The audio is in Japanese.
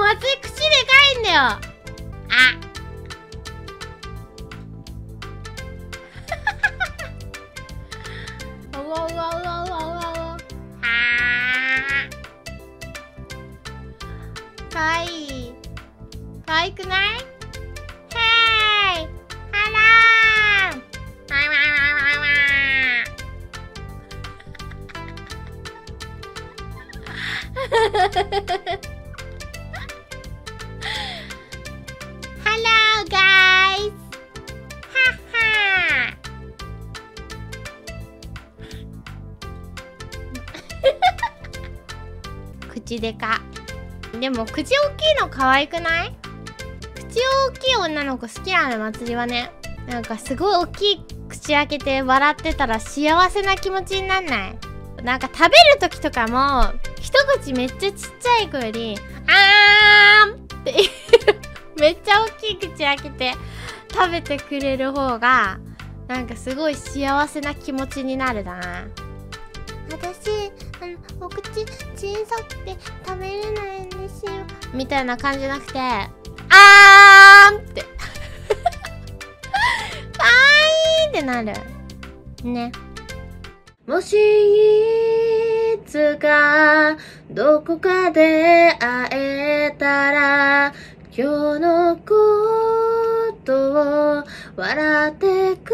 私口でかいんだよ。あうわうわうわうわうわうわ。かわいい。かわいくない？へーい。あらー。わわわわわ。Hello guys. はっは。口でか。でも口大きいの可愛くない？口大きい女の子好きなの、祭りはね。なんかすごい大きい口開けて笑ってたら幸せな気持ちになんない？なんか食べる時とかも一口めっちゃちっちゃい子よりあーんってめっちゃ大きい口開けて食べてくれる方がなんかすごい幸せな気持ちになるな。私お口小さくて食べれないんですよみたいな感じじゃなくてあーんってかわいいってなるね。もしいつかどこかで会えたら今日のことを笑って